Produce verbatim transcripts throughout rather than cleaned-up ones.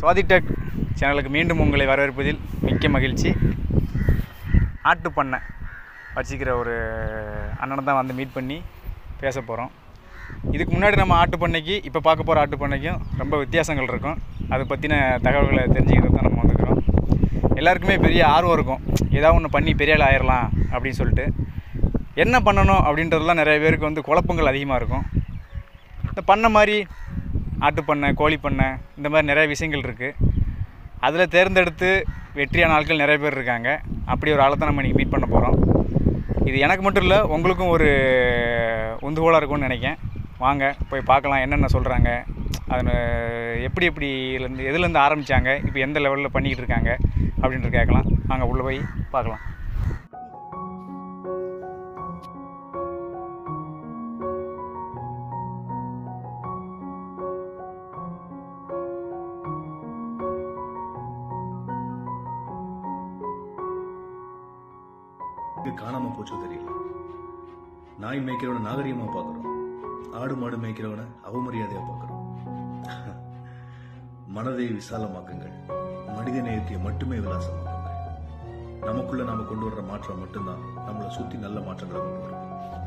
swathi tech சேனலுக்கு மீண்டும் உங்களை வரவேற்பதில் மிக்க மகிழ்ச்சி. ஆட்டு பண்ணை வச்சிக்கிற ஒரு அண்ணனை தான் வந்து மீட் பண்ணி பேச போகிறோம். இதுக்கு முன்னாடி நம்ம ஆட்டு பண்ணைக்கு இப்போ பார்க்க போகிற ஆட்டு பண்ணைக்கும் ரொம்ப வித்தியாசங்கள் இருக்கும். அதை பற்றின தகவல்களை தெரிஞ்சுக்கிறது தான் நம்ம வந்துக்கிறோம். எல்லாருக்குமே பெரிய ஆர்வம் இருக்கும், ஏதாவது ஒன்று பண்ணி பெரிய ஆள் ஆயிடலாம் அப்படின்னு சொல்லிட்டு. என்ன பண்ணணும் அப்படின்றதுலாம் நிறைய பேருக்கு வந்து குழப்பங்கள் அதிகமாக இருக்கும். இந்த பண்ணை மாதிரி ஆட்டு பண்ணை, கோழி பண்ணை, இந்த மாதிரி நிறைய விஷயங்கள் இருக்குது. அதில் தேர்ந்தெடுத்து வெற்றியான ஆட்கள் நிறைய பேர் இருக்காங்க. அப்படி ஒரு ஆளை தான் நம்ம இன்றைக்கி மீட் பண்ண போகிறோம். இது எனக்கு மட்டும் இல்லை, உங்களுக்கும் ஒரு உந்துகோலாக இருக்கும்னு நினைக்கிறேன். வாங்க போய் பார்க்கலாம் என்னென்ன சொல்கிறாங்க, அது எப்படி எப்படிலேருந்து எதுலேருந்து ஆரம்பித்தாங்க, இப்போ எந்த லெவலில் பண்ணிக்கிட்டு இருக்காங்க அப்படின்ட்டு கேட்கலாம். வாங்க உள்ளே போய் பார்க்கலாம். இது காணாம போச்சோ தெரியல. நாய் மேய்க்கிறவனை நாகரிகமா பாக்குறோம், ஆடு மாடு மேய்க்கிறவனை அவமரியாதையா பாக்குறோம். மனதை விசாலமாக்குங்கள், மனித நேயத்தை மட்டுமே விலாசமாக்குங்கள். நமக்குள்ள நாம கொண்டு வர்ற மாற்றம் மட்டும்தான் நம்மளை சுத்தி நல்ல மாற்றங்களை கொண்டு வரும்.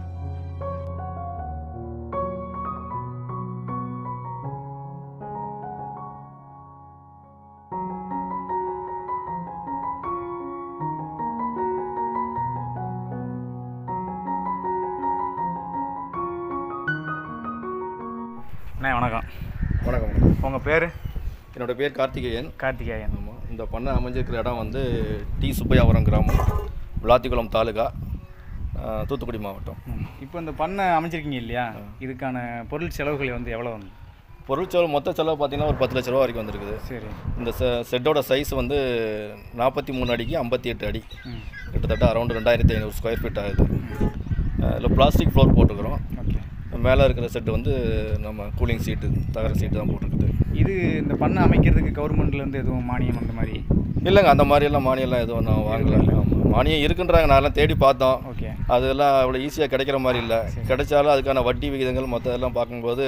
அண்ணா வணக்கம். வணக்கம் வணக்கம். உங்கள் பேர்? என்னோடய பேர் கார்த்திகேயன். கார்த்திகேயன். ஆமாம். இந்த பண்ணை அமைஞ்சிருக்கிற இடம் வந்து டி சுப்பையாபுரம் கிராமம், விளாத்திக்குளம் தாலுகா, தூத்துக்குடி மாவட்டம். இப்போ இந்த பண்ணை அமைச்சிருக்கீங்க இல்லையா, இதுக்கான பொருள் செலவுகள் வந்து எவ்வளோ வந்து? பொருள் செலவு மொத்த செலவு பார்த்திங்கன்னா ஒரு பத்து லட்ச ரூபா வரைக்கும் வந்துருக்குது. சரி. இந்த செ செட்டோட சைஸ் வந்து நாற்பத்தி மூணு அடிக்கு ஐம்பத்தி எட்டு அடி, கிட்டத்தட்ட அரௌண்ட் ரெண்டாயிரத்தி ஐநூறு ஸ்கொயர் ஃபீட் ஆகுது. இதில் பிளாஸ்டிக் ஃப்ளோர் போட்டுக்கிறோம். ஓகே. மேலே இருக்கிற செட்டு வந்து நம்ம கூலிங் சீட்டு, தகர சீட்டு தான் போட்டுருக்குது. இது இந்த பண்ணை அமைக்கிறதுக்கு கவர்மெண்ட்லேருந்து எதுவும் மானியம் அந்த மாதிரி? இல்லைங்க, அந்த மாதிரியெல்லாம் மானியம்லாம் எதுவும் நான் வாங்கல. ஆமாம், மானியம் இருக்குன்றாங்க. நான்லாம் தேடி பார்த்தோம். ஓகே. அதெல்லாம் அவ்வளோ ஈஸியாக கிடைக்கிற மாதிரி இல்லை. கிடைச்சாலும் அதுக்கான வட்டி விகிதங்கள் மற்றதெல்லாம் பார்க்கும்போது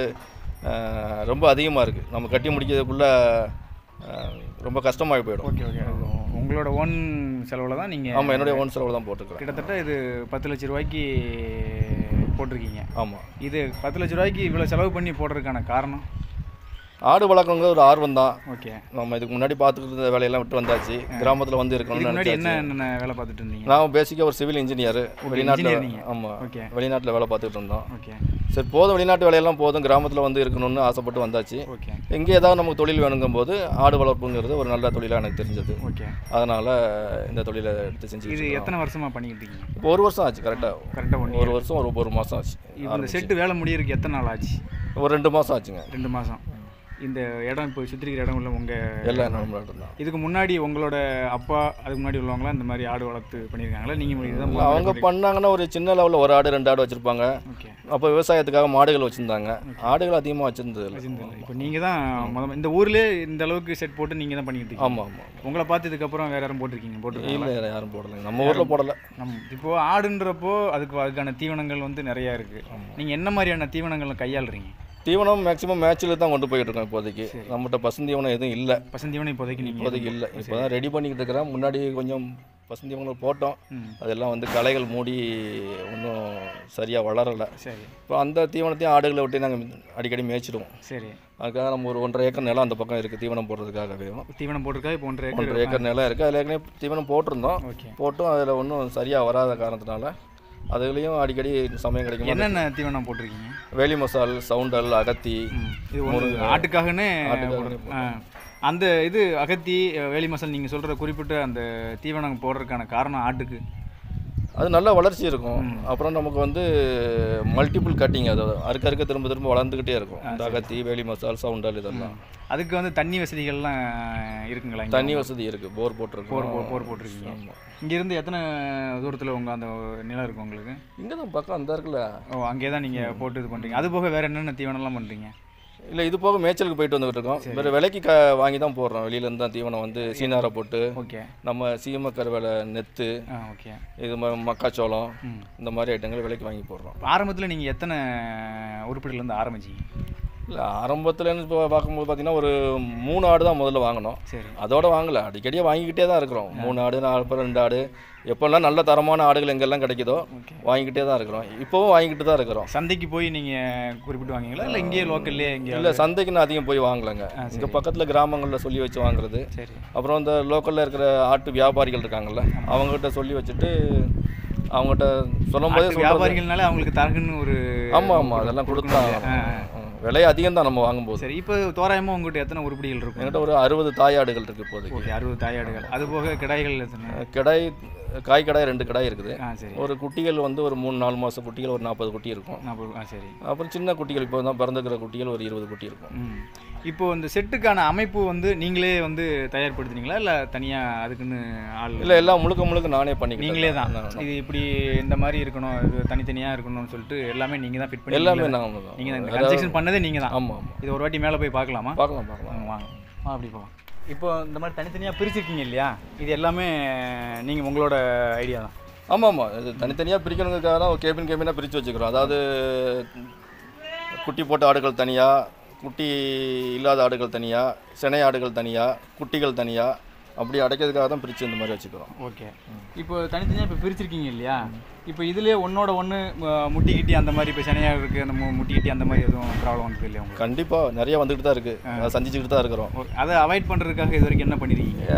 ரொம்ப அதிகமாக இருக்குது. நம்ம கட்டி முடிக்கிறதுக்குள்ளே ரொம்ப கஷ்டமாகி போயிடும். Okay okay. உங்களோட ஓன் செலவில் தான் நீங்கள்? ஆமாம், என்னுடைய ஓன் செலவில் தான் போட்டுருக்கேன். கிட்டத்தட்ட இது பத்து லட்ச ரூபாய்க்கு போட்டிருக்கீங்க. ஆமாம். இது பத்து லட்ச ரூபாய்க்கு இவ்வளோ செலவு பண்ணி போடுறதுக்கான காரணம்? ஆடு வளர்க்கணுங்கிற ஒரு ஆர்வம் தான். ஓகே. நம்ம இதுக்கு முன்னாடி பார்த்துட்டு இருந்த வேலையெல்லாம் விட்டு வந்தாச்சு, கிராமத்தில் வந்து இருக்கணும்னு முன்னாடி என்ன என்ன வேலை பார்த்துட்டு இருந்தீங்க? நான் பேசிக்காக ஒரு சிவில் இன்ஜினியர், வெளிநாட்டில். ஆமாம். ஓகே. வெளிநாட்டில் வேலை பார்த்துட்டு இருந்தோம். ஓகே. சரி, போதும் வெளிநாட்டு வேலையெல்லாம் போதும், கிராமத்தில் வந்து இருக்கணும்னு ஆசைப்பட்டு வந்தாச்சு. ஓகே. எங்கே ஏதாவது நமக்கு தொழில் வேணுங்கும் போது ஆடு வளர்ப்புங்கிறது ஒரு நல்ல தொழிலாக எனக்கு தெரிஞ்சது. ஓகே. அதனால் இந்த தொழிலை எடுத்து செஞ்சு. இது எத்தனை வருஷமாக பண்ணிக்கிட்டு இருக்கீங்க? இப்போ ஒரு வருஷம் ஆச்சு. கரெக்டாக கரெக்டாக ஒரு வருஷம் ஒரு ஒரு மாதம் ஆச்சு. இந்த செட்டு வேலை முடியறதுக்கு எத்தனை நாள் ஆச்சு? ஒரு ரெண்டு மாதம் ஆச்சுங்க. ரெண்டு மாதம். இந்த இடம் இப்போ சுற்றி இருக்கிற இடம் உள்ள உங்கள் எல்லாம் நம்மளாட்டம் தான். இதுக்கு முன்னாடி உங்களோட அப்பா அதுக்கு முன்னாடி உள்ளவங்களாம் இந்த மாதிரி ஆடு வளர்த்து பண்ணியிருக்காங்களா? நீங்கள் இதுதான் அவங்க பண்ணாங்கன்னா ஒரு சின்ன லெவலில் ஒரு ஆடு ரெண்டு ஆடு வச்சுருப்பாங்க. ஓகே. அப்போ விவசாயத்துக்காக மாடுகள் வச்சுருந்தாங்க, ஆடுகள் அதிகமாக வச்சுருந்தது வச்சுருந்தது. இப்போ நீங்கள் தான் முதல் இந்த ஊர்லேயே இந்த அளவுக்கு செட் போட்டு நீங்கள் தான் பண்ணிக்கிட்டு இருக்கீங்க. ஆமாம் ஆமாம். உங்களை பார்த்து இதுக்கப்புறம் வேறு யாரும் போட்டிருக்கீங்க? போட்டு இல்லை, வேறு யாரும் போடலை, நம்ம ஊரில் போடலை. நம் இப்போது ஆடுன்றப்போ அதுக்கு அதுக்கான தீவனங்கள் வந்து நிறையா இருக்குது. நீங்கள் என்ன மாதிரியான தீவனங்களை கையாளுறீங்க? தீவனம் மேக்ஸிமம் மேட்சில் தான் கொண்டு போயிட்டு இருக்கோம் இப்போதைக்கு. நம்மகிட்ட பசுந்தீவனம் எதுவும் இல்லை. பசுந்தீவனம் இப்போதைக்கு நீங்கள்? இப்போதைக்கு இல்லை, இப்போ தான் ரெடி பண்ணிக்கிட்டு இருக்கிறேன். முன்னாடி கொஞ்சம் பசுந்தீவனங்கள் போட்டோம், அதெல்லாம் வந்து களைகள் மூடி ஒன்றும் சரியாக வளரலை. சரி. இப்போ அந்த தீவனத்தையும் ஆடுகளை விட்டு நாங்கள் அடிக்கடி மேய்ச்சிடுவோம். சரி. அதுக்காக நம்ம ஒரு ஒன்றரை ஏக்கர் நிலம் அந்த பக்கம் இருக்குது தீவனம் போடுறதுக்காகவே. தீவனம் போட்டிருக்கா? இப்போ ஒன்றரை ஒன்றரை ஏக்கர் நிலம் இருக்குது. அதில் ஏற்கனவே தீவனம் போட்டிருந்தோம். போட்டும் அதில் ஒன்றும் சரியாக வராத காரணத்தினால அதுலேயும் அடிக்கடி சமயம் கிடைக்கும். என்னென்ன தீவனம் போட்டிருக்கீங்க? வேலி மசால், சவுண்டல், அகத்தி. இது ஆட்டுக்காகனே அந்த இது அகத்தி, வேலி மசால் நீங்கள் சொல்கிற குறிப்பிட்ட அந்த தீவனம் போடுறதுக்கான காரணம் ஆட்டுக்கு அது நல்ல வளர்ச்சி இருக்கும். அப்புறம் நமக்கு வந்து மல்டிபிள் கட்டிங், அது அறுக்க அறுக்க திரும்ப திரும்ப வளர்ந்துக்கிட்டே இருக்கும். இந்த அகத்தி, வேலி மசால், சவுண்டல் இதெல்லாம். அதுக்கு வந்து தண்ணி வசதிகள்லாம் இருக்குங்களா? தண்ணி வசதி இருக்குது, போர் போட்டிருக்கோம். போர் போர் போட்டிருக்கீங்க. இங்கேருந்து எத்தனை தூரத்தில் உங்கள் அந்த நிலம் இருக்குது உங்களுக்கு? இங்கே தான் பக்கம் அந்த இருக்குல்ல. ஓ, அங்கே தான் நீங்கள் போட்டு இது பண்ணுறீங்க. அது போக வேறு என்னென்ன தீவனம்லாம் பண்ணுறீங்க? இல்லை, இது போக மேய்ச்சலுக்கு போயிட்டு வந்துகிட்டு இருக்கோம். வேறு விலைக்கு க வாங்கி தான் போடுறோம். வெளியிலேருந்து தான் தீவனம் வந்து சீனாரை போட்டு. ஓகே. நம்ம சீமக்கரை வேலை, நெத்து, ஓகே, இது மக்காச்சோளம், இந்த மாதிரி ஐட்டங்கள் விலைக்கு வாங்கி போடுறோம். ஆரம்பத்தில் நீங்கள் எத்தனை உருப்படிலேருந்து ஆரம்பிச்சிங்க? இல்லை ஆரம்பத்துலேருந்து இப்போ பார்க்கும்போது பார்த்தீங்கன்னா ஒரு மூணு ஆடு தான் முதல்ல வாங்கினோம். சரி, அதோட வாங்கலை, அடிக்கடியே வாங்கிக்கிட்டே தான் இருக்கிறோம். மூணு ஆடு நாலு அப்புறம் ரெண்டு ஆடு, எப்போல்லாம் நல்ல தரமான ஆடுகள் எங்கெல்லாம் கிடைக்குதோ வாங்கிக்கிட்டே தான் இருக்கிறோம். இப்போவும் வாங்கிக்கிட்டு தான் இருக்கிறோம். சந்தைக்கு போய் நீங்கள் குறிப்பிட்டு வாங்கிங்களா இல்லை இங்கேயே லோக்கல்லே? இங்கே இல்லை, சந்தைக்கு நான் அதிகம் போய் வாங்கலைங்க. இங்கே பக்கத்தில் கிராமங்களில் சொல்லி வச்சு வாங்குறது. சரி. அப்புறம் இந்த லோக்கலில் இருக்கிற ஆட்டு வியாபாரிகள் இருக்காங்கல்ல, அவங்ககிட்ட சொல்லி வச்சுட்டு அவங்ககிட்ட சொல்லும் போதே வியாபாரிகள்னால அவங்களுக்கு தரகுன்னு ஒரு ஆமாம் ஆமாம் அதெல்லாம் கொடுத்தாங்க. விலை அதிகம் தான் நம்ம வாங்கும்போது. சரி, இப்போ தோராயமாக உங்கள்கிட்ட எத்தனை உருப்படிகள் இருக்கும்? என்கிட்ட ஒரு அறுபது தாயாடுகள் இருக்குது இப்போதைக்கு. ஓகே, அறுபது தாயாடுகள். அது போக கிடாய்கள் எத்தனை? கிடாய் காய் கடாய் ரெண்டு கடாய் இருக்குது. ஆ சரி. ஒரு குட்டிகள் வந்து ஒரு மூணு நாலு மாதம் குட்டிகள் ஒரு நாற்பது குட்டி இருக்கும். நாற்பது. ஆ சரி. அப்புறம் சின்ன குட்டிகள் இப்போ தான் பிறந்துக்கிற குட்டிகள் ஒரு இருபது குட்டி இருக்கும். ம். இப்போது இந்த செட்டுக்கான அமைப்பு வந்து நீங்களே வந்து தயார்படுத்துனீங்களா இல்லை தனியாக அதுக்குன்னு ஆள்? இல்லை, எல்லாம் முழுக்க முழுக்க நானே பண்ணி. நீங்களே தான் இது இப்படி இந்த மாதிரி இருக்கணும், இது தனித்தனியாக இருக்கணும்னு சொல்லிட்டு எல்லாமே நீங்கள் தான் ஃபிட் பண்ணி? எல்லாமே நான் நீங்கள் தான் இந்த கன்ஸ்ட்ரக்ஷன் பண்ணதே நீங்கள் தான்? ஆமாம் ஆமாம். இது ஒரு வாட்டி மேலே போய் பார்க்கலாமா? பார்க்கலாம் பார்க்கலாம் வாங்க. ஆ அப்படி போகலாம். இப்போ இந்த மாதிரி தனித்தனியாக பிரிச்சிருக்கீங்க இல்லையா, இது எல்லாமே நீங்கள் உங்களோட ஐடியா தான்? ஆமாம் ஆமாம், இது தனித்தனியாக பிரிக்கணுங்கிறதுக்காக தான் கேபின் கேபினாக பிரித்து வச்சுக்கிறோம். அதாவது குட்டி போட்ட ஆடுகள் தனியாக, குட்டி இல்லாத ஆடுகள் தனியாக, சினை ஆடுகள் தனியாக, குட்டிகள் தனியாக, அப்படி அடைக்கிறதுக்காக தான் பிரித்து இந்த மாதிரி வச்சுக்கிறோம். ஓகே. இப்போ தனித்தனியாக இப்போ பிரிச்சிருக்கீங்க இல்லையா, இப்போ இதுலேயே ஒன்றோட ஒன்று முட்டிக்கிட்டி அந்த மாதிரி இப்போ சினையாக இருக்குது, அந்த மு முட்டிக்கிட்டி அந்த மாதிரி எதுவும் ப்ராப்ளம் வந்துருக்கு இல்லையா உங்களுக்கு? கண்டிப்பாக நிறைய வந்துக்கிட்டு தான் இருக்குது, அதை சந்திச்சுக்கிட்டு தான் இருக்கிறோம். அதை அவாய்ட் பண்ணுறதுக்காக இது வரைக்கும் என்ன பண்ணியிருக்கீங்க?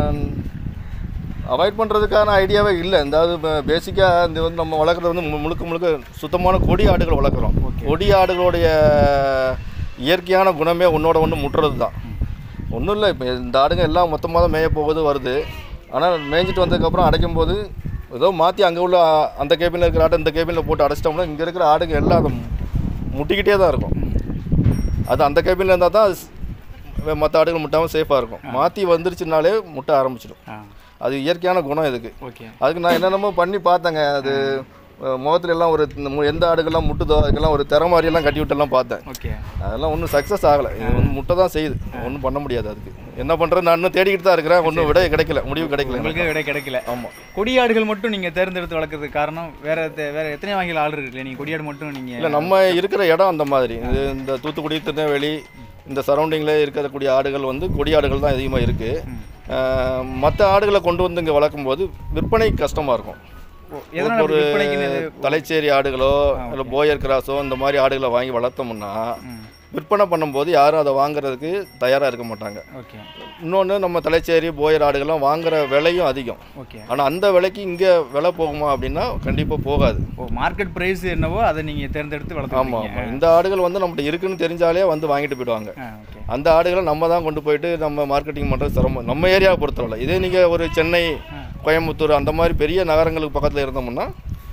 அவாய்ட் பண்ணுறதுக்கான ஐடியாவே இல்லை. அதாவது இப்போ பேசிக்காக இந்த வந்து நம்ம வளர்க்குறது வந்து முழுக்க முழுக்க சுத்தமான கொடி ஆடுகள் வளர்க்குறோம். கொடி ஆடுகளுடைய இயற்கையான குணமே ஒன்றோட ஒன்று முட்டுறது தான். ஒன்றும் இல்லை, இப்போ இந்த ஆடுங்க எல்லாம் மொத்தமாக தான் மேய போகுது வருது. ஆனால் மேய்ஞ்சிட்டு வந்ததுக்கப்புறம் அடைக்கும் போது ஏதோ மாற்றி அங்கே உள்ள அந்த கேபினில் இருக்கிற ஆட்டை இந்த கேபினில் போட்டு அடைச்சிட்டோம்னா இங்கே இருக்கிற ஆடுங்க எல்லாம் அதை முட்டிக்கிட்டே தான் இருக்கும். அது அந்த கேபினில் இருந்தால் தான் அது மற்ற ஆடுகள் முட்டாமல் சேஃபாக இருக்கும். மாற்றி வந்துருச்சுனாலே முட்டை ஆரம்பிச்சிடும். அது இயற்கையான குணம் இதுக்கு. ஓகே. அதுக்கு நான் என்னென்னமோ பண்ணி பார்த்தேங்க. அது முகத்துல எல்லாம் ஒரு எந்த ஆடுகள்லாம் முட்டுதோ அதுக்கெல்லாம் ஒரு திற மாதிரியெல்லாம் கட்டி விட்டெல்லாம் பார்த்தேன். ஓகே. அதெல்லாம் ஒன்றும் சக்ஸஸ் ஆகலை. இது வந்து முட்டை தான் செய்யுது, ஒன்றும் பண்ண முடியாது. அதுக்கு என்ன பண்ணுறது, நான் இன்னும் தேடிக்கிட்டு தான் இருக்கிறேன். ஒன்றும் விட கிடைக்கல, முடிவு கிடைக்கல. உங்களுக்கு விட கிடைக்கல? ஆமாம். கொடியாடுகள் மட்டும் நீங்கள் தேர்ந்தெடுத்து வளர்க்குறதுக்கு காரணம் வேறு வேறு எத்தனை வகையில் ஆடு இருக்குல்ல, நீங்கள் கொடியாடு மட்டும் நீங்கள்? இல்லை, நம்ம இருக்கிற இடம் அந்த மாதிரி. இது இந்த தூத்துக்குடி, திருநெல்வேலி இந்த சரௌண்டிங்கில் இருக்கக்கூடிய ஆடுகள் வந்து கொடியாடுகள் தான் அதிகமாக இருக்குது. மற்ற ஆடுகளை கொண்டு வந்து இங்கே வளர்க்கும் போது விற்பனை கஷ்டமாக இருக்கும். ஒரு தலைச்சேரி ஆடுகளோ இல்லை போயர் கிராஸோ இந்த மாதிரி ஆடுகளை வாங்கி வளர்த்தோம்னா விற்பனை பண்ணும்போது யாரும் அதை வாங்குறதுக்கு தயாராக இருக்க மாட்டாங்க. ஓகே. இன்னொன்று, நம்ம தலைச்சேரி போயர் ஆடுகள்லாம் வாங்குற விலையும் அதிகம். ஓகே. ஆனால் அந்த விலைக்கு இங்கே விலை போகுமா அப்படின்னா கண்டிப்பாக போகாது. ஓ, மார்க்கெட் ப்ரைஸ் என்னவோ அதை நீங்கள் தேர்ந்தெடுத்து வளர்த்து? ஆமாம் ஆமாம். இந்த ஆடுகள் வந்து நம்மகிட்ட இருக்குன்னு தெரிஞ்சாலே வந்து வாங்கிட்டு போயிடுவாங்க. அந்த ஆடுகளை நம்ம தான் கொண்டு போயிட்டு நம்ம மார்க்கெட்டிங் பண்ணுறது சிரமம், நம்ம ஏரியாவை பொறுத்தவரை. இதே நீங்கள் ஒரு சென்னை, கோயம்புத்தூர் அந்த மாதிரி பெரிய நகரங்களுக்கு பக்கத்தில் இருந்தோம்னா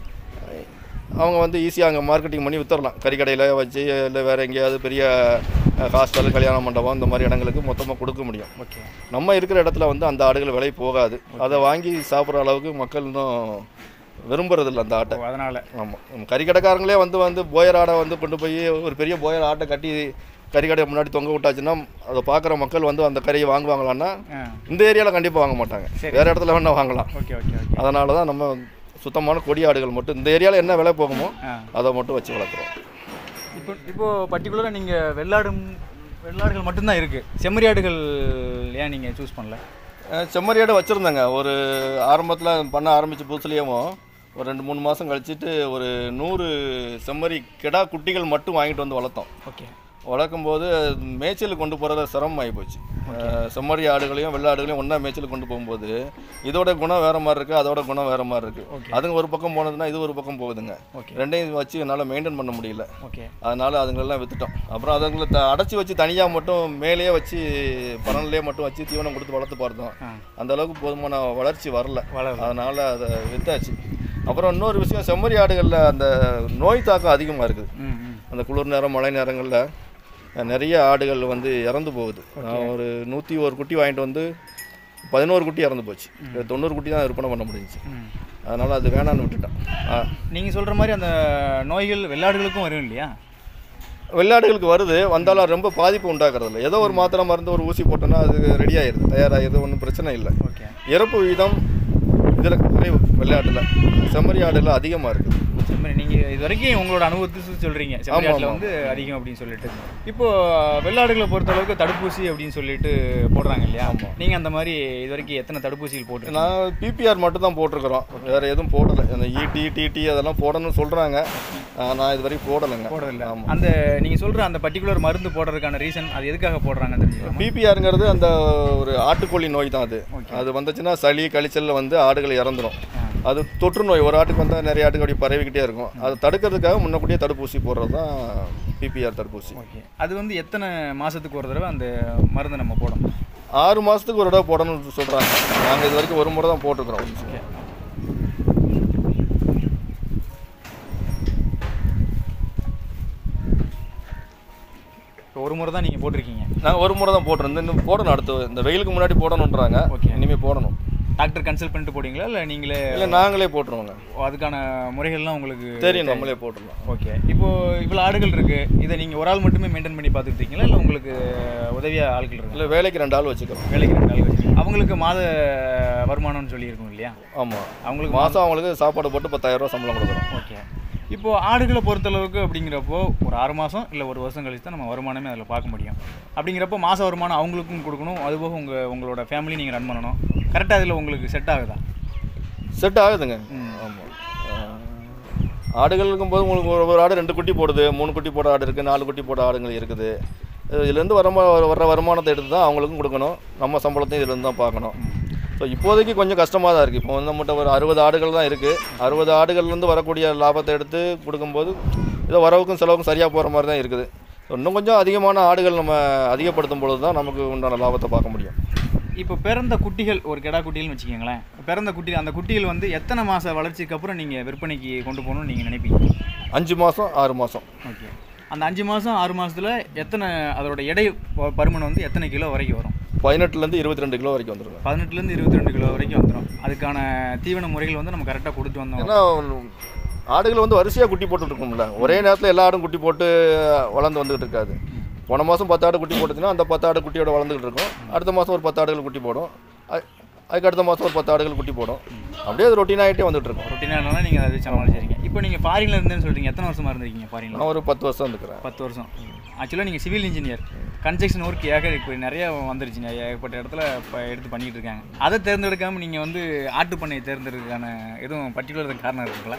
அவங்க வந்து ஈஸியாக அங்கே மார்க்கெட்டிங் பண்ணி விற்றுடலாம். கறிக்கடையில் வச்சு இல்லை வேறு எங்கேயாவது பெரிய ஹாஸ்டல், கல்யாண மண்டபம் இந்த மாதிரி இடங்களுக்கு மொத்தமாக கொடுக்க முடியும். ஓகே. நம்ம இருக்கிற இடத்துல வந்து அந்த ஆடுகள் விலை போகாது. அதை வாங்கி சாப்பிட்ற அளவுக்கு மக்கள் இன்னும் விரும்புறதில்ல அந்த ஆட்டை. அதனால் ஆமாம், கறிக்கடைக்காரங்களே வந்து வந்து போயர் ஆடை வந்து கொண்டு போய் ஒரு பெரிய போயர் ஆட்டை கட்டி கறிக்கடை முன்னாடி தொங்க விட்டாச்சுன்னா அதை பார்க்குற மக்கள் வந்து அந்த கறியை வாங்குவாங்களான்னா இந்த ஏரியாவில் கண்டிப்பாக வாங்க மாட்டாங்க, வேறு இடத்துல வேணால் வாங்கலாம். Okay okay. அதனால தான் நம்ம சுத்தமான கொடி ஆடுகள் மட்டும் இந்த ஏரியாவில் என்ன விலை போகுமோ அதை மட்டும் வச்சு வளர்க்குறோம். இப்போ இப்போது பர்டிகுலராக நீங்கள் வெள்ளாடு வெள்ளாடுகள் மட்டும்தான் இருக்குது, செம்மறி ஆடுகள் ஏன் நீங்கள் சூஸ் பண்ணல? செம்மறி ஆடு வச்சுருந்தாங்க. ஒரு ஆரம்பத்தில் பண்ண ஆரம்பித்த புதுசுலேயும் ஒரு ரெண்டு மூணு மாதம் கழிச்சிட்டு ஒரு நூறு செம்மறி கிடா குட்டிகள் மட்டும் வாங்கிட்டு வந்து வளர்த்தோம். ஓகே. வளர்க்கும் போது மேய்ச்சலுக்கு கொண்டு போகிறத சிரமம் ஆகி போச்சு. செம்மறி ஆடுகளையும் வெள்ளாடுகளையும் ஒன்றா மேய்ச்சலுக்கு கொண்டு போகும்போது இதோட குணம் வேறு மாதிரி இருக்குது, அதோட குணம் வேறு மாதிரி இருக்குது. அதுங்க ஒரு பக்கம் போனதுன்னா இது ஒரு பக்கம் போகுதுங்க. ரெண்டையும் வச்சு என்னால் மெயின்டைன் பண்ண முடியல. ஓகே. அதனால் அதுங்களெல்லாம் விற்றுட்டோம். அப்புறம் அதுங்களை த அடைச்சி வச்சு தனியாக மட்டும் மேலேயே வச்சு பரன்லேயே மட்டும் வச்சு தீவனம் கொடுத்து வளர்த்து பார்த்தோம். அந்தளவுக்கு போதுமான வளர்ச்சி வரல. அதனால் அதை விற்றாச்சு. அப்புறம் இன்னொரு விஷயம், செம்மறி ஆடுகளில் அந்த நோய் தாக்கம் அதிகமாக இருக்குது. அந்த குளிர் நேரம் மழை நேரங்களில் நிறைய ஆடுகள் வந்து இறந்து போகுது. நான் ஒரு நூற்றி ஒரு குட்டி வாங்கிட்டு வந்து பதினோரு குட்டி இறந்து போச்சு. தொண்ணூறு குட்டி தான் விற்பனை பண்ண முடிஞ்சிச்சு. அதனால் அது வேணான்னு விட்டுட்டேன். நீங்கள் சொல்கிற மாதிரி அந்த நோய்கள் வெள்ளாடுகளுக்கும் வரும் இல்லையா? வெள்ளாடுகளுக்கு வருது, வந்தாலும் ரொம்ப பாதிப்பு உண்டாக்குறதில்ல. ஏதோ ஒரு மாத்திரை மருந்து ஒரு ஊசி போட்டோன்னா அது ரெடி ஆகிடுது, தயாராகிடுது, ஒன்றும் பிரச்சனை இல்லை. ஓகே. இறப்பு விகிதம் இதில் குறைவு வெள்ளாட்டில். செம்மறி ஆடுல அதிகமாக இருக்குது. செம்மறி நீங்கள் இது வரைக்கும் உங்களோட அனுபவத்தை சொல்கிறீங்க, செம்மறி ஆட்டில் வந்து அதிகம் அப்படின்னு சொல்லிட்டு. இப்போது வெள்ளாடுகளை பொறுத்தளவுக்கு தடுப்பூசி அப்படின்னு சொல்லிட்டு போடுறாங்க இல்லையா? ஆமாம். நீங்கள் அந்த மாதிரி இது வரைக்கும் எத்தனை தடுப்பூசிகள் போட்டு? நான் பிபிஆர் மட்டும் தான் போட்டிருக்கிறோம், வேறு எதுவும் போடலை. அந்த இடி டிடி அதெல்லாம் போடணும்னு சொல்கிறாங்க, நான் இது வரைக்கும் போடலைங்க. போடலை. ஆமாம். அந்த நீங்கள் சொல்கிற அந்த பர்டிகுலர் மருந்து போடுறதுக்கான ரீசன் அது எதுக்காக போடுறாங்க தெரிஞ்சுக்கலாமா? பிபிஆருங்கிறது அந்த ஒரு ஆட்டுக்கோழி நோய் தான் அது. அது வந்துச்சுன்னா சளி கழிச்சலில் வந்து ஆடுகள் இறந்துடும். அது தொற்று நோய், ஒரு ஆட்டுக்கு வந்தால் நிறைய ஆட்டுக்கு அப்படி பரவிக்கிட்டே இருக்கும். அதை தடுக்கிறதுக்காக முன்னக்கூடியே தடுப்பூசி போடுறது தான் பிபிஆர் தடுப்பூசி. ஓகே. அது வந்து எத்தனை மாதத்துக்கு ஒரு தடவை அந்த மருந்து நம்ம போடணும்? ஆறு மாதத்துக்கு ஒரு தடவை போடணும்னு சொல்கிறாங்க. நாங்கள் இது வரைக்கும் ஒரு முறை தான் போட்டிருக்கிறோம். ஓகே. இப்போ ஒரு முறை தான் நீங்கள் போட்டிருக்கீங்க? நாங்கள் ஒரு முறை தான் போட்டிருந்தோம், இன்னும் போடணும். அடுத்து இந்த வெயிலுக்கு முன்னாடி போடணுன்றாங்க. ஓகே. இனிமேல் போடணும். டாக்டர் கன்சல்ட் பண்ணிட்டு போடுவீங்களா இல்லை நீங்களே? இல்லை, நாங்களே போட்டுருவோங்க. அதுக்கான முறைகள்லாம் உங்களுக்கு தெரியும், நம்மளே போட்டுருவோம். ஓகே. இப்போது இவ்வளோ ஆடுகள் இருக்குது, இதை நீங்கள் ஒரு ஆள் மட்டுமே மெயின்டைன் பண்ணி பார்த்துக்கிட்டீங்களா இல்லை உங்களுக்கு உதவியாக ஆட்கள் இருக்குது? இல்லை, வேலைக்கு ரெண்டு ஆள் வச்சுக்கிறோம். வேலைக்கு ரெண்டு ஆள் வச்சுக்கோங்க. அவங்களுக்கு மாத வருமானம்னு சொல்லியிருக்கோம் இல்லையா? ஆமாம். அவங்களுக்கு மாதம் அவங்களுக்கு சாப்பாடு போட்டு பத்தாயிரரூவா சம்பளம் கொடுக்குறோம். ஓகே. இப்போது ஆடுகளை பொறுத்தளவுக்கு அப்படிங்கிறப்போ ஒரு ஆறு மாதம் இல்லை ஒரு வருஷம் கழிச்சு தான் நம்ம வருமானமே அதில் பார்க்க முடியும். அப்படிங்கிறப்போ மாத வருமானம் அவங்களுக்கும் கொடுக்கணும், அதுபோக உங்கள் உங்களோட ஃபேமிலி நீங்கள் ரன் பண்ணணும். கரெக்டாக அதில் உங்களுக்கு செட் ஆகுதா? செட் ஆகுதுங்க. ஆமாம். ஆடுகள் இருக்கும்போது உங்களுக்கு ஒரு ஒரு ஆடு ரெண்டு குட்டி போடுது, மூணு குட்டி போட ஆடு இருக்குது, நாலு குட்டி போட ஆடுங்கள் இருக்குது. இதுலேருந்து வர வர்ற வருமானத்தை எடுத்து தான் அவங்களுக்கும் கொடுக்கணும், நம்ம சம்பளத்தையும் இதுலேருந்து தான் பார்க்கணும். ஸோ இப்போதைக்கு கொஞ்சம் கஷ்டமாக தான் இருக்குது. இப்போ வந்து நம்மகிட்ட ஒரு அறுபது ஆடுகள் தான் இருக்குது. அறுபது ஆடுகள்லேருந்து வரக்கூடிய லாபத்தை எடுத்து கொடுக்கும்போது இதை வரவுக்கும் செலவுக்கும் சரியாக போகிற மாதிரி தான் இருக்குது. ஸோ இன்னும் கொஞ்சம் அதிகமான ஆடுகள் நம்ம அதிகப்படுத்தும் பொழுது தான் நமக்கு உண்டான லாபத்தை பார்க்க முடியும். இப்போ பிறந்த குட்டிகள் ஒரு கெடா குட்டிகள்னு வச்சுக்கோங்களேன். பிறந்த குட்டி அந்த குட்டிகள் வந்து எத்தனை மாத வளர்ச்சிக்கு அப்புறம் நீங்கள் விற்பனைக்கு கொண்டு போகணும்னு நீங்கள் நினைப்பீங்க? அஞ்சு மாதம் ஆறு மாதம். ஓகே. அந்த அஞ்சு மாதம் ஆறு மாதத்தில் எத்தனை அதோட எடை பருமன் வந்து எத்தனை கிலோ வரைக்கும் வரும்? பதினெட்டுலேருந்து இருபத்தி ரெண்டு கிலோ வரைக்கும் வந்துடும். பதினெட்டுலேருந்து இருபத்தி ரெண்டு கிலோ வரைக்கும் வந்துடும். அதுக்கான தீவன முறைகள் வந்து நம்ம கரெக்டாக கொடுத்து வந்தோம். ஏன்னா ஆடுகள் வந்து வரிசையாக குட்டி போட்டுட்டு இருக்கோம்ல, ஒரே நேரத்தில் எல்லா ஆடும் குட்டி போட்டு வளர்ந்து வந்துகிட்டு இருக்காது. போன மாதம் பத்து ஆடு குட்டி போட்டுச்சுன்னா அந்த பத்து ஆடு குட்டியோட வளர்ந்துக்கிட்டு இருக்கும். அடுத்த மாதம் ஒரு பத்து ஆடுகள் குட்டி போடும், அதுக்கு அடுத்த மாதம் ஒரு பத்து ஆடுகள் குட்டி போடும். அப்படியே அது ரொட்டீனாகிட்டே வந்துட்டு இருக்கும். ரொட்டீனாக நீங்கள் அதை சமாளிச்சிருக்கீங்க. இப்போ நீங்கள் ஃபாரினில் இருந்தேன்னு சொல்கிறீங்க, எத்தனை வருஷமாக இருந்திருக்கீங்க ஃபாரினில்? நான் ஒரு பத்து வருஷம் இருக்கிறேன். பத்து வருஷம். ஆக்சுவலாக நீங்கள் சிவில் இன்ஜினியர், கன்ஸ்ட்ரக்ஷன் ஒர்க் ஏக இப்போ நிறையா வந்துருச்சுங்க, ஏகப்பட்ட இடத்துல இப்போ எடுத்து பண்ணிகிட்டு இருக்காங்க. அதை தேர்ந்தெடுக்காமல் நீங்கள் வந்து ஆட்டு பண்ணையை தேர்ந்தெடுக்கான எதுவும் பர்டிகுலர் காரணம் இருக்குங்களா?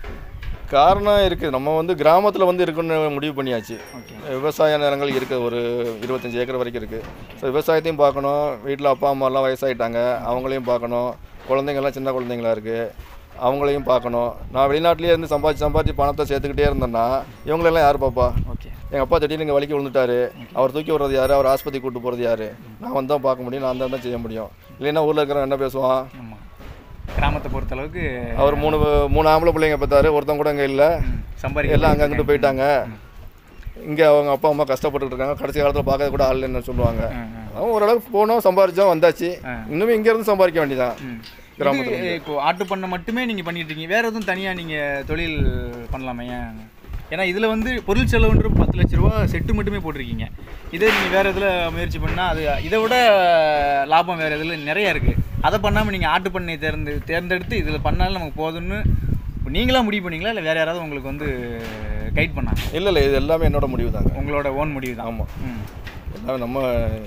காரணம் இருக்குது. நம்ம வந்து கிராமத்தில் வந்து இருக்குன்னு முடிவு பண்ணியாச்சு. ஓகே. விவசாய நிலங்கள் இருக்குது, ஒரு இருபத்தஞ்சி ஏக்கர் வரைக்கும் இருக்குது. ஸோ விவசாயத்தையும் பார்க்கணும், வீட்டில் அப்பா அம்மாலாம் வயசாகிட்டாங்க, அவங்களையும் பார்க்கணும், குழந்தைங்கள்லாம் சின்ன குழந்தைங்களா இருக்குது, அவங்களையும் பார்க்கணும். நான் வெளிநாட்டிலே இருந்து சம்பாதிச்சு சம்பாதிச்சு பணத்தை சேர்த்துக்கிட்டே இருந்தேன்னா இவங்களெல்லாம் யார் பாப்பா? ஓகே. எங்கள் அப்பா திடீர்னு இங்கே வலிக்கு விழுந்துட்டாரு, அவர் தூக்கி விடுறது யார்? அவர் ஆஸ்பத்திரி கூப்பிட்டு போகிறது யார்? நான் வந்து தான் பார்க்க முடியும், நான் தான் செய்ய முடியும். இல்லைன்னா ஊரில் இருக்கிறவன் என்ன பேசுவான்? ஆமாம். கிராமத்தை பொறுத்தளவுக்கு அவர் மூணு மூணு ஆம்பளை பிள்ளைங்க பார்த்தாரு, ஒருத்தன் கூட இங்கே இல்லை, சம்பாதிக்க எல்லாம் அங்கே அங்கிட்டு போயிட்டாங்க. இங்கே அவங்க அப்பா அம்மா கஷ்டப்பட்டுட்டு இருக்காங்க, கடைசி காலத்தில் பார்க்கறது கூட ஆள் என்ன சொல்லுவாங்க. அவன் ஓரளவுக்கு போனோம், சம்பாதிச்சோம், வந்தாச்சு. இன்னுமே இங்கேருந்து சம்பாதிக்க வேண்டியதான். கிராமத்தில் இப்போ ஆட்டு பண்ணை மட்டுமே நீங்கள் பண்ணிட்டு இருக்கீங்க, வேறு எதுவும் தனியாக நீங்கள் தொழில் பண்ணலாமே? ஏன்? ஏன்னா இதில் வந்து பொருள் செலவுன்ற பத்து லட்ச ரூபா செட்டு மட்டுமே போட்டிருக்கீங்க. இதே நீங்கள் வேறு இதில் முயற்சி பண்ணால் அது இதை விட லாபம் வேறு இதில் நிறையா இருக்குது. அதை பண்ணாமல் நீங்கள் ஆட்டு பண்ணை தேர்ந்து தேர்ந்தெடுத்து இதில் பண்ணாலும் நமக்கு போதும்னு நீங்களாக முடிவு பண்ணீங்களா இல்லை வேறு யாராவது உங்களுக்கு வந்து கைட் பண்ணாங்க? இல்லை இல்லை, இது எல்லாமே என்னோட முடிவு தாங்க. உங்களோட ஓன் முடிவு தான்? ஆமாம். ம். எல்லாமே நம்ம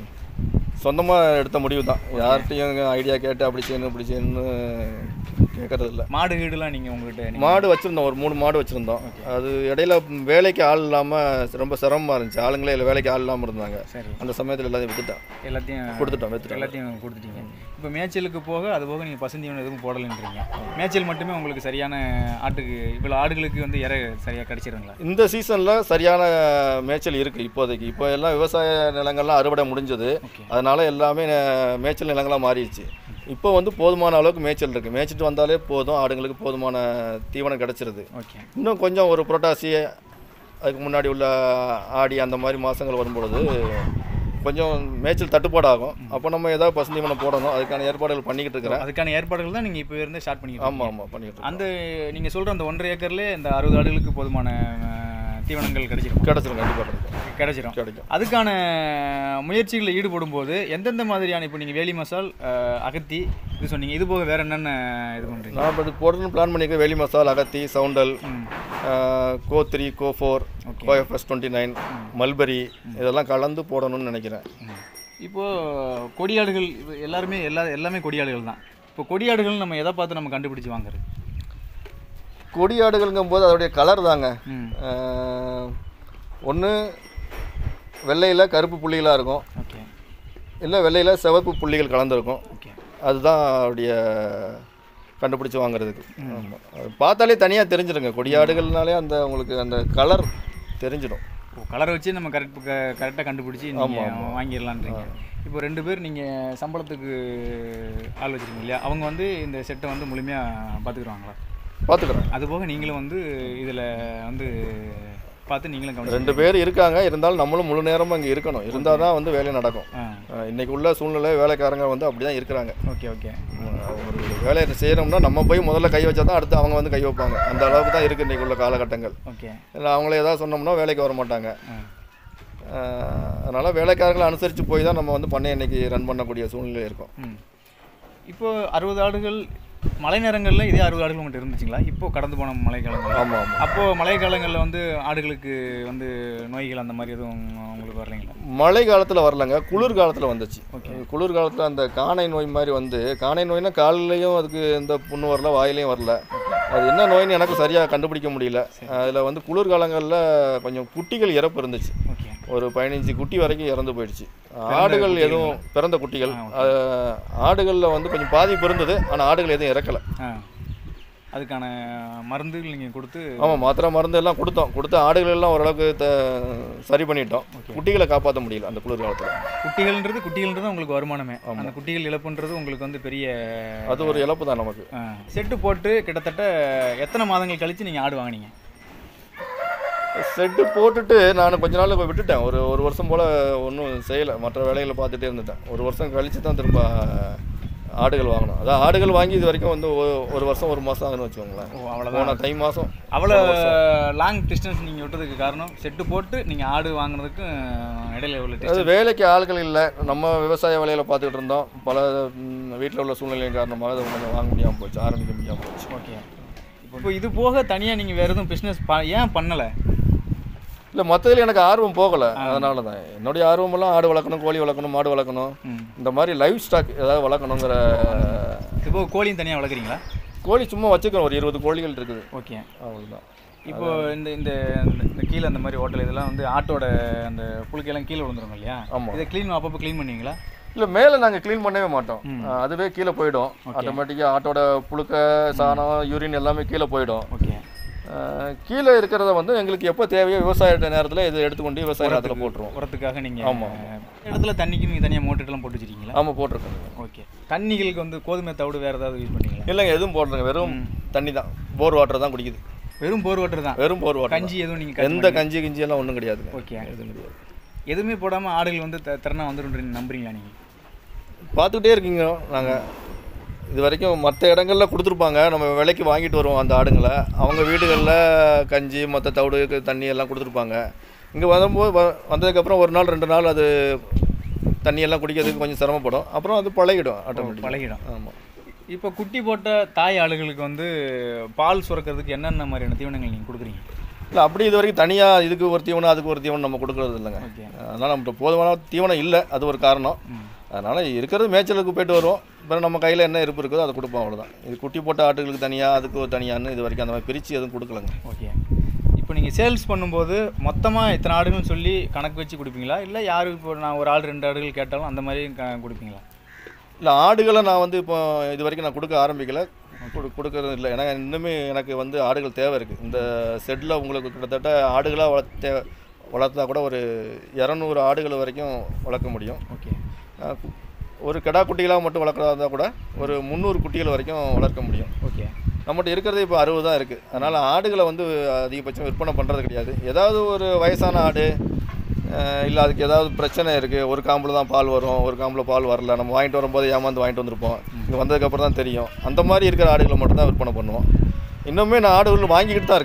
சொந்தமாக எடுத்த முடிவு தான். யார்கிட்டையும் ஐடியா கேட்டு அப்படி செய்யணும் இப்படி செய்யணும்னு கேட்கறது இல்லை. மாடு வீடுலாம் நீங்கள் உங்கள்கிட்ட? மாடு வச்சுருந்தோம், ஒரு மூணு மாடு வச்சுருந்தோம். அது இடையில வேலைக்கு ஆள் இல்லாமல் ரொம்ப சிரமமாக இருந்துச்சு, ஆளுங்களே இல்லை, வேலைக்கு ஆள் இல்லாமல் இருந்தாங்க. சரி. அந்த சமயத்தில் எல்லாத்தையும் விற்றுட்டோம், எல்லாத்தையும் கொடுத்துட்டோம், விற்றுட்டோம், எல்லாத்தையும் கொடுத்துட்டீங்க. இப்போ மேய்ச்சலுக்கு போக அது போக நீங்கள் பசுந்தீவனம் எதுவும் போடலைன்றீங்க. மேய்ச்சல் மட்டுமே உங்களுக்கு சரியான ஆட்டுக்கு இவ்வளோ ஆடுகளுக்கு வந்து இற சரியாக கிடச்சிருங்களா? இந்த சீசனில் சரியான மேய்ச்சல் இருக்குது இப்போதைக்கு. இப்போ எல்லாம் விவசாய நிலங்கள்லாம் அறுவடை முடிஞ்சது, அதனால் எல்லாமே மேய்ச்சல் நிலங்களாக மாறிடுச்சு. இப்போ வந்து போதுமான அளவுக்கு மேய்ச்சல் இருக்குது. மேய்ச்சிட்டு வந்தாலே போதும், ஆடுங்களுக்கு போதுமான தீவனம் கிடச்சிருது. ஓகே. இன்னும் கொஞ்சம் ஒரு புரட்டாசி அதுக்கு முன்னாடி உள்ள ஆடி அந்த மாதிரி மாதங்கள் வரும்பொழுது கொஞ்சம் மேய்ச்சல் தட்டுப்பாடு ஆகும். அப்போ நம்ம ஏதாவது பசுந்தீவனம் போடணும், அதுக்கான ஏற்பாடுகள் பண்ணிக்கிட்டு இருக்கிறேன். அதுக்கான ஏற்பாடுகள் தான் நீங்கள் இப்போ இருந்தே ஸ்டார்ட் பண்ணிக்கிட்டு? ஆமாம் ஆமாம், பண்ணிக்கிட்டு. அந்த நீங்கள் சொல்கிற அந்த ஒன்றரை ஏக்கர்லேயே இந்த அறுபது ஆடுகளுக்கு போதுமான தீவனங்கள் கிடைச்சிடும் கிடச்சிரும், கண்டிப்பாக கிடைக்கும் கிடைச்சிடும் கிடைக்கும் அதுக்கான முயற்சிகளில் ஈடுபடும் போது எந்தெந்த மாதிரியான இப்போ நீங்கள் வேலி மசால் அகத்தி இது சொன்னீங்க, இது போக வேறு என்னென்ன இது பண்ணுறீங்க? நான் இப்போ இது போடணும்னு பிளான் பண்ணியிருக்கேன். வேலி மசால், அகத்தி, சவுண்டல், co three, co four, co FS twenty nine, mulberry இதெல்லாம் கலந்து போடணும்னு நினைக்கிறேன். இப்போது கொடியாடுகள் எல்லாருமே எல்லா எல்லாமே கொடியாடுகள் தான். இப்போ கொடியாடுகள் நம்ம எதை பார்த்து நம்ம கண்டுபிடிச்சி வாங்குறது? கொடியாடுகள்ங்கும் போது அதோடைய கலர் தாங்க. ஒன்று வெள்ளையில் கருப்பு புள்ளிகளாக இருக்கும், ஓகே, இல்லை வெள்ளையில் சிவப்பு புள்ளிகள் கலந்துருக்கும். ஓகே, அதுதான் அவருடைய கண்டுபிடிச்சி வாங்குறதுக்கு. ஆமாம், அது பார்த்தாலே தனியாக தெரிஞ்சிடுங்க. கொடியாடுகள்னாலே அந்த உங்களுக்கு அந்த கலர் தெரிஞ்சிடும். ஓ, கலரை வச்சு நம்ம கரெக்ட் கரெக்டாக கண்டுபிடிச்சி நீங்கள் வாங்கிடலான்றீங்க. இப்போ ரெண்டு பேர் நீங்கள் சம்பளத்துக்கு ஆள் வச்சுருக்கீங்க இல்லையா, அவங்க வந்து இந்த செட்டை வந்து முழுமையாக பார்த்துக்குறாங்களா? பார்த்துக்குறேன். அதுபோக நீங்களும் வந்து இதில் வந்து பார்த்து நீங்களும் கவனம். ரெண்டு பேர் இருக்காங்க, இருந்தாலும் நம்மளும் முழு நேரமும் இங்கே இருக்கணும். இருந்தால் தான் வந்து வேலை நடக்கும். இன்றைக்கி உள்ள சூழ்நிலை வேலைக்காரங்க வந்து அப்படி தான் இருக்கிறாங்க. ஓகே ஓகே ஒரு வேலையை செய்கிறோம்னா நம்ம போய் முதல்ல கை வச்சா தான் அடுத்து அவங்க வந்து கை வைப்பாங்க. அந்த அளவுக்கு தான் இருக்குது இன்றைக்கி உள்ள காலகட்டங்கள். ஓகே, இல்லை அவங்கள ஏதாவது சொன்னோம்னா வேலைக்கு வர மாட்டாங்க. அதனால் வேலைக்காரங்களை அனுசரித்து போய் தான் நம்ம வந்து பண்ணை இன்றைக்கி ரன் பண்ணக்கூடிய சூழ்நிலை இருக்கும். இப்போது அறுபது ஆடுகள் மழை நேரங்களில் இதே அறுபது ஆடுகள் உங்கள்கிட்ட இருந்துச்சுங்களா? இப்போது கடந்து போன மழை காலங்கள்? ஆமாம் ஆமாம். அப்போது மழை காலங்களில் வந்து ஆடுகளுக்கு வந்து நோய்கள் அந்த மாதிரி எதுவும் உங்களுக்கு வரலைங்களா? மழை காலத்தில் வரலங்க, குளிர் காலத்தில் வந்துச்சு. ஓகே, குளிர் காலத்தில் அந்த காணை நோய் மாதிரி வந்து, காணை நோய்னா காலிலையும் அதுக்கு இந்த புண்ணு வரல, வாயிலையும் வரல. அது என்ன நோய்னு எனக்கு சரியாக கண்டுபிடிக்க முடியல. அதில் வந்து குளிர் காலங்களில் கொஞ்சம் குட்டிகள் இறப்பு இருந்துச்சு. ஒரு பதினஞ்சு குட்டி வரைக்கும் இறந்து போயிடுச்சு. ஆடுகள் எதுவும் பிறந்த குட்டிகள், ஆடுகளில் வந்து கொஞ்சம் பாதிப்பு இருந்தது, ஆனால் ஆடுகள் எதுவும் இறக்கலை. அதுக்கான மருந்துகள் நீங்கள் கொடுத்து? ஆமாம், மாத்திரை மருந்து எல்லாம் கொடுத்தோம். கொடுத்து ஆடுகள் எல்லாம் ஓரளவுக்கு த சரி பண்ணிட்டோம். குட்டிகளை காப்பாற்ற முடியல அந்த குளிர் காலத்தில். குட்டிகள்ன்றது குட்டிகள்ன்றது உங்களுக்கு வருமானமே. அந்த குட்டிகள் இழப்புன்றது உங்களுக்கு வந்து பெரிய, அது ஒரு இழப்பு தான் நமக்கு. செட்டு போட்டு கிட்டத்தட்ட எத்தனை மாதங்கள் கழித்து நீங்கள் ஆடு வாங்கினீங்க? செட்டு போட்டுட்டு நான் கொஞ்ச நாள் விட்டுட்டேன். ஒரு ஒரு வருஷம் போல் ஒன்றும் செய்யலை, மற்ற வேலைகளை பார்த்துட்டே இருந்துட்டேன். ஒரு வருஷம் கழித்து தான் திரும்ப ஆடுகள் வாங்கணும். அதான் ஆடுகள் வாங்கி இது வரைக்கும் வந்து ஒரு வருஷம் ஒரு மாதம் ஆகுன்னு வச்சுக்கோங்களேன். ஓ, அவ்வளோதான். தை மாதம். அவ்வளோ லாங் டிஸ்டன்ஸ் நீங்கள் விட்டதுக்கு காரணம் செட்டு போட்டு நீங்கள் ஆடு வாங்கினதுக்கு இடையில எவ்வளோ? அது வேலைக்கு ஆட்கள் இல்லை, நம்ம விவசாய வேலையில் பார்த்துக்கிட்டு இருந்தோம். பல வீட்டில் உள்ள சூழ்நிலையின் காரணமாக அதை கொஞ்சம் வாங்க முடியாமல் போச்சு, ஆரம்பிக்க முடியாமல் போச்சு. ஓகே, இப்போ இது போக தனியாக நீங்கள் வேறு எதுவும் பிஸ்னஸ் ப ஏன் பண்ணலை? இல்லை, மற்றதில் எனக்கு ஆர்வம் போகலை. அதனால தான் என்னுடைய ஆர்வமெல்லாம் ஆடு வளர்க்கணும், கோழி வளர்க்கணும், மாடு வளர்க்கணும், இந்த மாதிரி லைவ் ஸ்டாக் ஏதாவது வளர்க்கணுங்கிற. இப்போ கோழியும் தனியாக வளர்க்குறீங்களா? கோழி சும்மா வச்சுக்கிறோம், ஒரு இருபது கோழிகள் இருக்குது. ஓகே, அவ்வளோதான். இப்போ இந்த இந்த இந்த கீழே அந்த மாதிரி ஹோட்டல் இதெல்லாம் வந்து ஆட்டோட அந்த புழுக்கையெல்லாம் கீழே விழுந்துருங்க இல்லையா? ஆமாம். இதை க்ளீன் அப்பப்போ க்ளீன் பண்ணுவீங்களா? இல்லை, மேலே நாங்கள் க்ளீன் பண்ணவே மாட்டோம். அதுவே கீழே போயிடும் ஆட்டோமேட்டிக்காக. ஆட்டோட புழுக்க, சாணம், யூரின் எல்லாமே கீழே போயிடும். ஓகே, கீழே இருக்கிறத வந்து எங்களுக்கு எப்போ தேவையோ விவசாய நேரத்தில் இதை எடுத்துக்கொண்டு விவசாய நேரத்தில் போட்டுருவோம். உரத்துக்காக நீங்கள்? ஆமாம். இடத்துல தண்ணிக்கு நீங்கள் தனியாக மோட்டர்லாம் போட்டு வச்சிருக்கீங்களா? ஆமாம், போட்டிருக்கோங்க. ஓகே, தண்ணிகளுக்கு வந்து கோதுமை தவிடு வேறு ஏதாவது யூஸ் பண்ணுறீங்களா? இல்லைங்க, எதுவும் போடுறேங்க, வெறும் தண்ணி தான், போர் வாட்டர் தான் குடிக்குது. வெறும் போர் வாட்டர் தான்? வெறும் போர் வாட்டர். கஞ்சி எதுவும் நீங்கள்? எந்த கஞ்சி கிஞ்சி எல்லாம் ஒன்றும் கிடையாது. ஓகே, எதுவும் கிடையாது. எதுவுமே போடாமல் ஆடுகள் வந்து த திறனா வந்துடும் நம்புறீங்களா நீங்கள்? பார்த்துக்கிட்டே இருக்கீங்க. நாங்கள் இது வரைக்கும் மற்ற இடங்களில் கொடுத்துருப்பாங்க, நம்ம விலைக்கு வாங்கிட்டு வருவோம் அந்த ஆடுங்களை. அவங்க வீடுகளில் கஞ்சி மற்ற தவிடு தண்ணி எல்லாம் கொடுத்துருப்பாங்க. இங்கே வரும்போது வ வந்ததுக்கப்புறம் ஒரு நாள் ரெண்டு நாள் அது தண்ணியெல்லாம் குடிக்கிறதுக்கு கொஞ்சம் சிரமப்படும். அப்புறம் அது பழகிடும், ஆட்டோமேட்டிக் பழகிடும். ஆமாம். இப்போ குட்டி போட்ட தாய் ஆடுகளுக்கு வந்து பால் சுரக்கிறதுக்கு என்னென்ன மாதிரியான தீவனங்கள் நீங்கள் கொடுக்குறீங்க? இல்லை, அப்படி இது வரைக்கும் தனியாக இதுக்கு ஒரு தீவனம் அதுக்கு ஒரு தீவனம் நம்ம கொடுக்குறது இல்லைங்க. அதனால் நம்மகிட்ட போதுமான தீவனம் இல்லை, அது ஒரு காரணம். அதனால் இருக்கிறது மேய்ச்சலுக்கு போய்ட்டு வருவோம். அப்புறம் நம்ம கையில் என்ன இருப்பு இருக்குதோ அதை கொடுப்போம், அவ்வளோதான். இது குட்டி போட்ட ஆட்டுகளுக்கு தனியாக அதுக்கு ஒரு தனியான்னு இது வரைக்கும் அந்த மாதிரி பிரித்து எதுவும் கொடுக்கலங்க. ஓகே, இப்போ நீங்கள் சேல்ஸ் பண்ணும்போது மொத்தமாக இத்தனை ஆடுகள்னு சொல்லி கணக்கு வச்சு கொடுப்பீங்களா, இல்லை யாருக்கு இப்போ நான் ஒரு ஆடு ரெண்டு ஆடுகள் கேட்டாலும் அந்த மாதிரி க கொடுப்பீங்களா? இல்லை, ஆடுகளை நான் வந்து இப்போ இது வரைக்கும் நான் கொடுக்க ஆரம்பிக்கலை, கொடு கொடுக்கறது இல்லை. ஏன்னா இன்னுமே எனக்கு வந்து ஆடுகள் தேவை இருக்குது. இந்த செட்டில் உங்களுக்கு கிட்டத்தட்ட ஆடுகளாக வளர்த்தே வளர்த்தா கூட ஒரு இரநூறு ஆடுகள் வரைக்கும் வளர்க்க முடியும். ஓகே, ஒரு கிடா குட்டிகளாக மட்டும் வளர்க்குறதா இருந்தால் கூட ஒரு முந்நூறு குட்டிகள் வரைக்கும் வளர்க்க முடியும். ஓகே, நம்மகிட்ட இருக்கிறது இப்போ அறுபது தான் இருக்குது. அதனால் ஆடுகளை வந்து அதிகபட்சம் விற்பனை பண்ணுறது கிடையாது. ஏதாவது ஒரு வயசான ஆடு இல்லை அதுக்கு ஏதாவது பிரச்சனை இருக்குது, ஒரு காம்பில் தான் பால் வரும், ஒரு காம்பில் பால் வரல, நம்ம வாங்கிட்டு வரும்போது ஏமாந்து வாங்கிட்டு வந்திருப்போம், இங்கே வந்ததுக்கப்புறம் தான் தெரியும், அந்த மாதிரி இருக்கிற ஆடுகளை மட்டும்தான் விற்பனை பண்ணுவோம். இன்னுமே நான் ஆடுகள் வாங்கிக்கிட்டு தான் இருக்கிறேன்.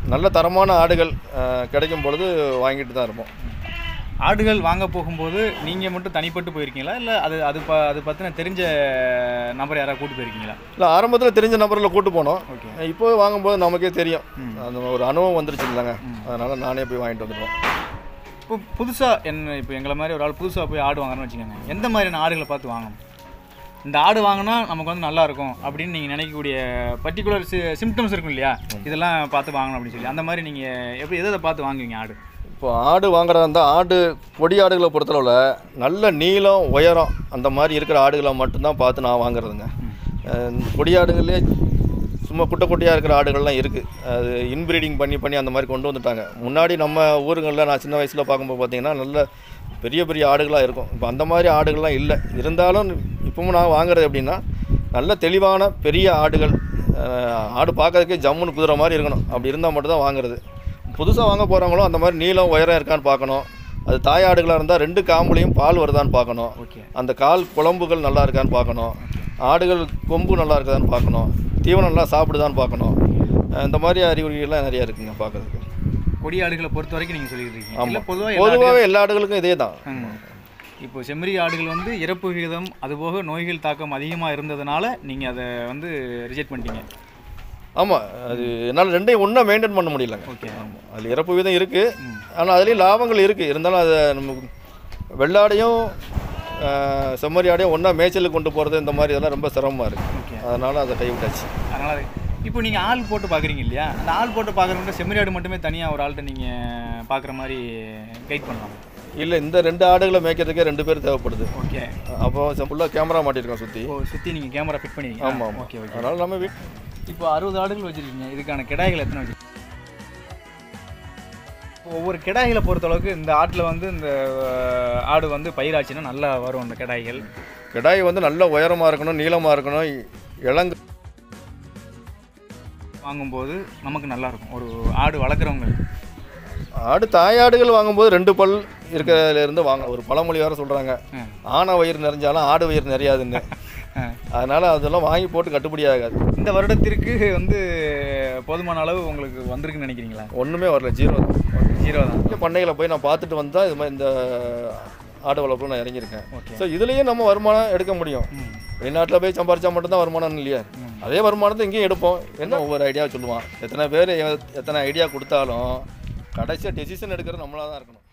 நல்ல தரமான ஆடுகள் கிடைக்கும் பொழுது வாங்கிட்டு தான் இருப்போம். ஆடுகள் வாங்க போகும்போது நீங்கள் மட்டும் தனிப்பட்டு போயிருக்கீங்களா, இல்லை அது அது ப அது பற்றின தெரிஞ்ச நபர் யாராவது கூட்டு போயிருக்கீங்களா? இல்லை, ஆரம்பத்தில் தெரிஞ்ச நபரில் கூட்டு போனோம். ஓகே. இப்போ வாங்கும்போது நமக்கே தெரியும், அந்த ஒரு அனுபவம் வந்துருச்சு இல்லைங்க, அதனால் நானே போய் வாங்கிட்டு வந்துடுவோம். இப்போ புதுசாக என்ன இப்போ எங்களை மாதிரி ஒரு ஆள் புதுசாக போய் ஆடு வாங்குறோன்னு வச்சுக்கோங்க, எந்த மாதிரியான ஆடுகளை பார்த்து வாங்கணும்? இந்த ஆடு வாங்கினா நமக்கு வந்து நல்லாயிருக்கும் அப்படின்னு நீங்கள் நினைக்கக்கூடிய பர்டிகுலர் சி சிம்டம்ஸ் இருக்கும் இல்லையா, இதெல்லாம் பார்த்து வாங்கணும் அப்படின்னு சொல்லி, அந்த மாதிரி நீங்கள் எப்படி எதை பார்த்து வாங்குவீங்க ஆடு? இப்போ ஆடு வாங்குறதா இருந்தால் ஆடு கொடி ஆடுகளை பொறுத்தளவில் நல்ல நீளம் உயரம் அந்த மாதிரி இருக்கிற ஆடுகளை மட்டும்தான் பார்த்து நான் வாங்குறதுங்க. கொடி ஆடுகளே சும்மா குட்டை குட்டியாக இருக்கிற ஆடுகள்லாம் இருக்குது, அது இன்ப்ரீடிங் பண்ணி பண்ணி அந்த மாதிரி கொண்டு வந்துட்டாங்க. முன்னாடி நம்ம ஊருங்களில் நான் சின்ன வயசில் பார்க்கும்போது பார்த்திங்கன்னா நல்ல பெரிய பெரிய ஆடுகளாக இருக்கும். இப்போ அந்த மாதிரி ஆடுகள்லாம் இல்லை. இருந்தாலும் இப்பவும் நான் வாங்குறது எப்படின்னா நல்ல தெளிவான பெரிய ஆடுகள், ஆடு பார்க்கறதுக்கே ஜம்முன்னு குதிரை மாதிரி இருக்கணும், அப்படி இருந்தால் மட்டும்தான் வாங்குறது. புதுசாக வாங்க போகிறவங்களும் அந்த மாதிரி நீளம் உயரம் இருக்கான்னு பார்க்கணும். அது தாயாடுகளாக இருந்தால் ரெண்டு காம்புலையும் பால் வருதான்னு பார்க்கணும். அந்த கால் குழம்புகள் நல்லா இருக்கான்னு பார்க்கணும். ஆடுகள் கொம்பு நல்லா இருக்குதான்னு பார்க்கணும். தீவனம் நல்லா சாப்பிடுதான்னு பார்க்கணும். இந்த மாதிரி அறிகுறிகள்லாம் நிறையா இருக்குங்க பார்க்குறதுக்கு. கொடி ஆடுகளை பொறுத்த வரைக்கும் நீங்கள் சொல்லிட்டு இருக்கீங்க. ஆமாம், பொதுவாக பொதுவாகவே எல்லா ஆடுகளுக்கும் இதே தான். இப்போ செம்மறி ஆடுகள் வந்து இறப்பு விகிதம் அதுபோக நோய்கள் தாக்கம் அதிகமாக இருந்ததுனால நீங்கள் அதை வந்து ரிஜெக்ட் பண்ணிட்டீங்க. ஆமாம், அது என்னால் ரெண்டையும் ஒன்றா மெயின்டைன் பண்ண முடியலங்க. ஓகே. ஆமாம், அதில் இறப்பு விதம் இருக்குது, ஆனால் அதுலேயும் லாபங்கள் இருக்குது. இருந்தாலும் அதை நம்ம வெள்ளாடையும் செம்மறி ஆடையும் ஒன்றா மேய்ச்சலுக்கு கொண்டு போகிறது இந்த மாதிரி இதெல்லாம் ரொம்ப சிரமமாக இருக்குது. ஓகே. அதனால் அதை கைவிட்டாச்சு. அதனால் இப்போ நீங்கள் ஆள் போட்டு பார்க்குறீங்க இல்லையா, அந்த ஆள் போட்டு பார்க்குறவங்க செம்மறி ஆடு மட்டுமே தனியாக ஒரு ஆள்கிட்ட நீங்கள் பார்க்குற மாதிரி கைட் பண்ணலாம்? இல்லை, இந்த ரெண்டு ஆடுகளை மேய்க்கிறதுக்கே ரெண்டு பேர் தேவைப்படுது. ஓகே. அப்போ ஃபுல்லாக கேமரா மாட்டியிருக்கோம் சுற்றி. ஓ, சுற்றி நீங்கள் கேமரா ஃபிட் பண்ணிடுங்க. ஆமாம். Okay okay. அதனால் நம்ம வீட் இப்போ அறுபது ஆடுகள் வச்சுருக்கீங்க, இதுக்கான கிடாய்கள் எத்தனை வச்சுருக்கீங்க? ஒவ்வொரு கிடாய்களை பொறுத்தளவுக்கு இந்த ஆட்டில் வந்து இந்த ஆடு வந்து பயிராச்சுன்னா நல்லா வரும். அந்த கிடாய்கள் கிடாய் வந்து நல்ல உயரமாக இருக்கணும், நீளமாக இருக்கணும், இளங்கு வாங்கும்போது நமக்கு நல்லாயிருக்கும். ஒரு ஆடு வளர்க்குறவங்க ஆடு தாயாடுகள் வாங்கும்போது ரெண்டு பல் இருக்கிறதுலேருந்து வாங்க. ஒரு பழமொழி வேறு சொல்கிறாங்க, ஆனை வயிறு நிறைஞ்சாலும் ஆடு வயிறு நிறையாதுன்னு. அதனால் அதெல்லாம் வாங்கி போட்டு கட்டுப்படி ஆகாது. இந்த வருடத்திற்கு வந்து போதுமான அளவு உங்களுக்கு வந்திருக்குன்னு நினைக்கிறீங்களா? ஒன்றுமே வரல, ஜீரோ தான். ஜீரோ தான். பண்ணையில் போய் நான் பார்த்துட்டு வந்தால் இது மாதிரி இந்த ஆடு வளர்ப்பு நான் இறங்கியிருக்கேன். ஸோ இதுலேயும் நம்ம வருமானம் எடுக்க முடியும். வெளிநாட்டில் போய் சம்பாரிச்சா மட்டும்தான் வருமானம் இல்லையா, அதே வருமானத்தை இங்கேயும் எடுப்போம். என்ன ஒவ்வொரு ஐடியா சொல்லுவான், எத்தனை பேர் எத்தனை ஐடியா கொடுத்தாலும் கடைசியாக டெசிஷன் எடுக்கிறது நம்மளாக தான் இருக்கணும்.